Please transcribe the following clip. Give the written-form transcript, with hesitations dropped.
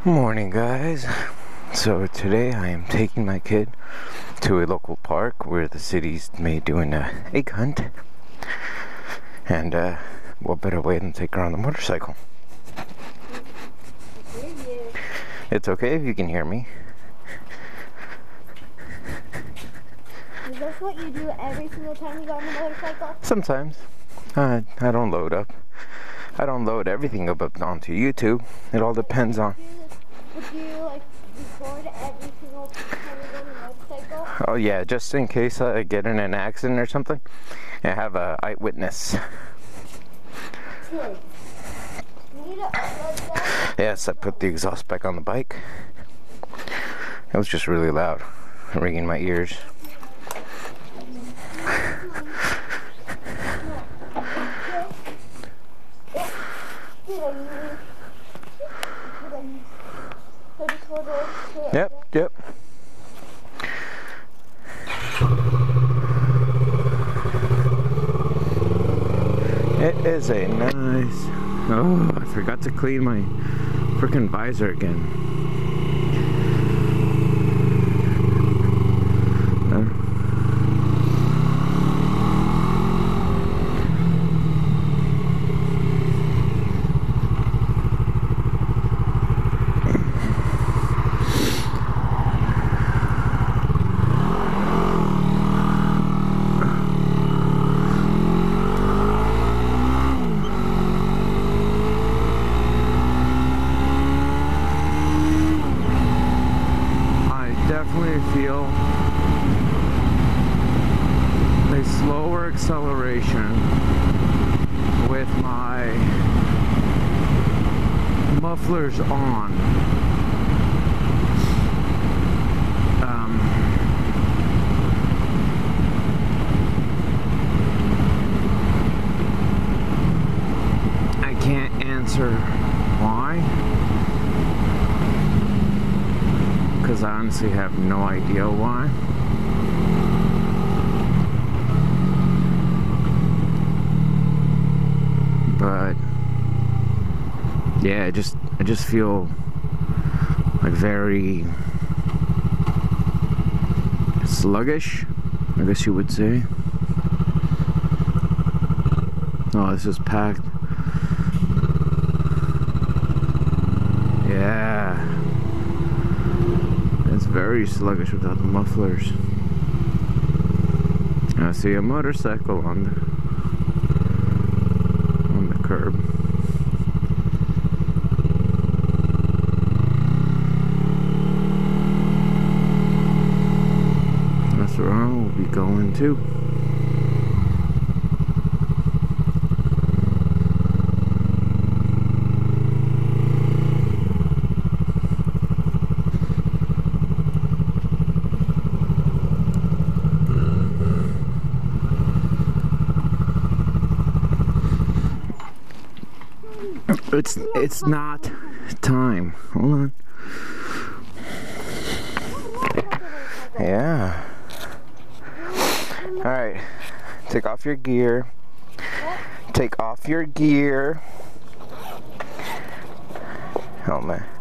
Morning, guys. So today I am taking my kid to a local park where the city's doing a egg hunt, and what better way than take her on the motorcycle? It's okay if you can hear me. Is this what you do every single time you go on the motorcycle? Sometimes. I don't load up. I don't load everything up onto YouTube. It all depends on. Would you like record every single time you go on the motorcycle? Oh yeah, just in case I get in an accident or something, I have a eyewitness. Good. You need to upload that? Yes, I put the exhaust back on the bike. It was just really loud, ringing my ears. Yep. It is a nice... Oh, I forgot to clean my frickin' visor again. Feel a slower acceleration with my mufflers on. I can't answer why, because I honestly have no idea why. But yeah, I just feel like very sluggish, I guess you would say. Oh, this is packed. Yeah. It's very sluggish without the mufflers. I see a motorcycle on the curb. That's where I will be going to. It's not time. Hold on. Yeah. Alright. Take off your gear. Take off your gear. Helmet.